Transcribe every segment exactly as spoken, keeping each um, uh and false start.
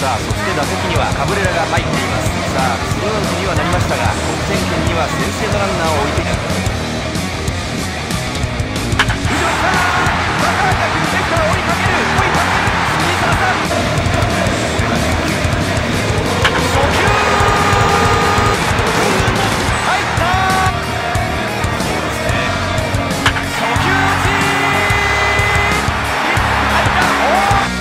さあそして打席にはカブレラが入っています。さあツーアウトにはなりましたが得点圏には先制のランナーを置いている。藤原さん高くセンター追いかける追いかける杉澤さん初球入ったそうですね初球打ち入ったおー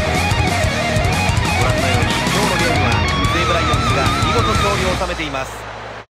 収めています。